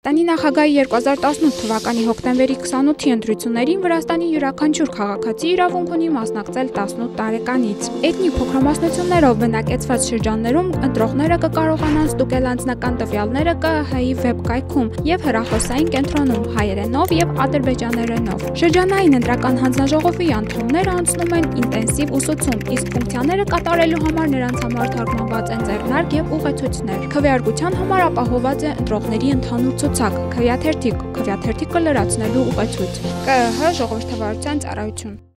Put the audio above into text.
Վրաստանի նախագահի 2018 թվականի հոկտեմբերի 28-ի ընտրություններին Վրաստանի յուրաքանչյուր քաղաքացի իրավունք ունի մասնակցել 18 տարեկանից։ Էթնիկ փոքրամասնություններով բնակեցված շրջաններում ընտրողները կկարողանան ստուգել անձնական տվյալները ԿԸՀ-ի վեբկայքում և հեռախոսային կենտրոնում հայերենով և ադրբեջաներենով։ Շրջանային ընտրական հանձնաժողովի անդամները անցնում են ինտենսիվ ուսուցում, իսկ ֆունկցիաները կատարելու համար նրանց համար թարգմանված են ձեռնարկ և ուղեցույցներ։ Քվեարկության համար ապահովված է ընտրողների ընդհանուր ցուցակ, քվեաթերթիկ կլրացնելու ուղեցույց, ԿԸՀ ժողովրդավարության ծառայություն։